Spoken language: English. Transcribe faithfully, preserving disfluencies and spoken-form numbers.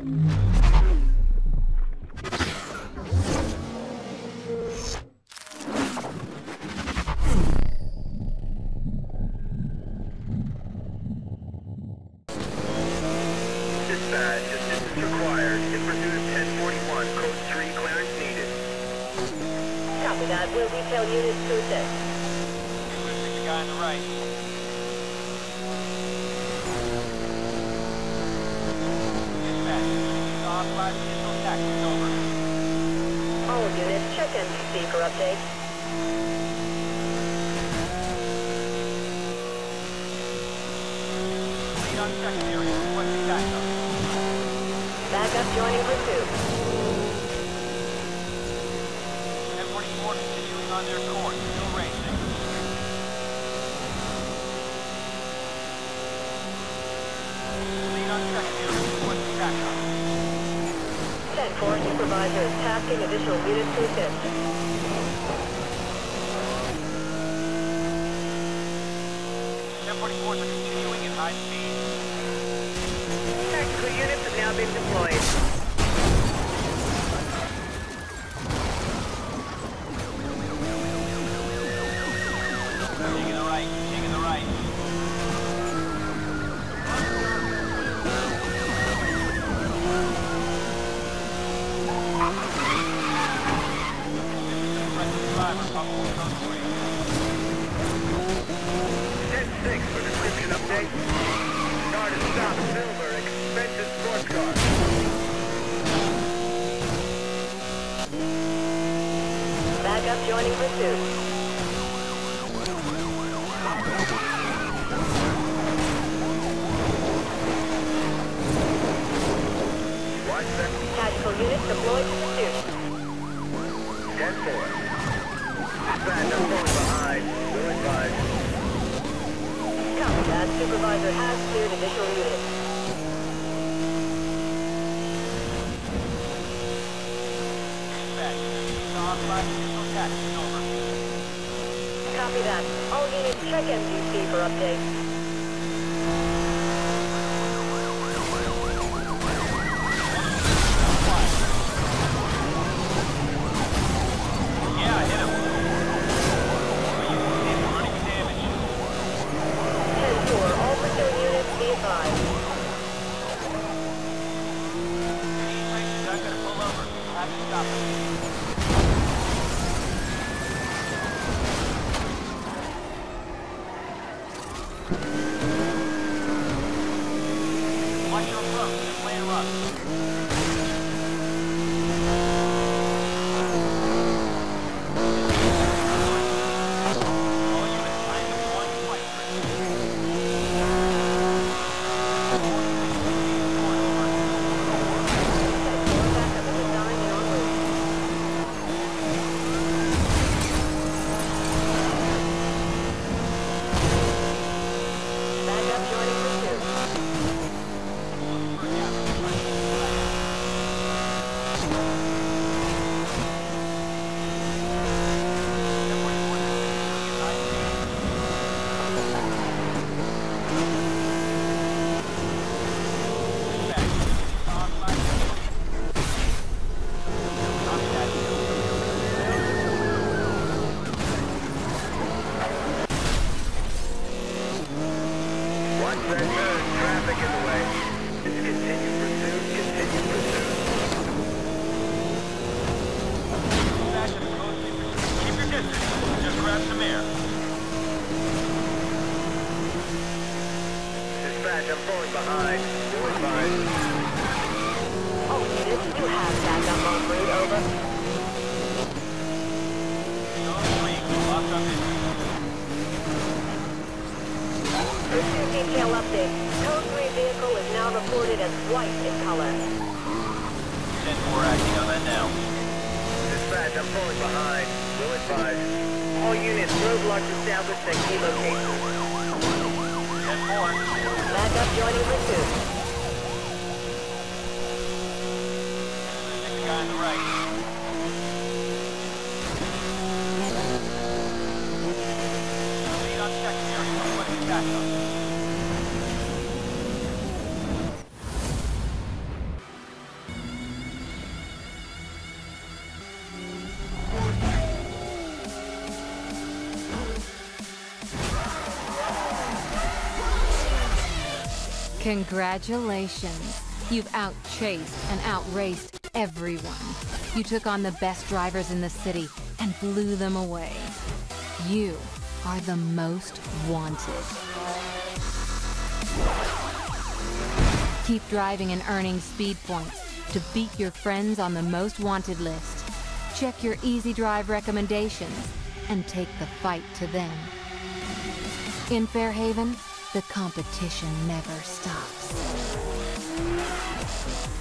Dispatch, assistance required. In pursuit of ten forty-one, code three, clearance needed. Copy that. We'll detail units to assist. We'll pick the guy on the right. Dispatch, authorized initial taxi, over. All units, check N B C for update. Lead on secondary, requesting backup. Backup joining pursuit. ten forty-four continuing on their course, still racing. Lead on secondary, requesting backup. ten four, supervisor is tasking additional units to assist. ten forty-fours are continuing at high speed. Tactical units have now been deployed. Taking the right, taking the right. ten six for description update. Car to stop, silver, expensive sports car. Backup joining pursuit. Watch that. Tactical units deployed to pursuit. ten four. Dispatch, I'm falling behind. Will advise. Copy that. Supervisor has cleared additional units. Dispatch, authorized initial taxi, over. Copy that. All units, check M D C for update. Yeah, hit him. Running damage. ten four, all pursuit units be advised. These races are gonna pull over. Have to stop them. Watch your approach and plan run. All units time to one twice. Backup is assigned and en route. Backup joining pursuit. Watch that turn. Traffic in the way. Continue pursuit. Continue pursuit. Keep your distance. Just grab some air. Dispatch, I'm falling behind. Will advise. All units, you have backup en route, over. Locked up in. Pursuit detail update. Code three vehicle is now reported as white in color. ten four acting on that now. Dispatch, I'm falling behind. Will advise. All units, roadblocks established at key locations. ten four. Backup joining pursuit. Pick the guy on the right. Lead on secondary, requesting backup. Congratulations. You've outchased and outraced everyone. You took on the best drivers in the city and blew them away. You are the most wanted. Keep driving and earning speed points to beat your friends on the most wanted list. Check your Easy Drive recommendations and take the fight to them. In Fairhaven, the competition never stops.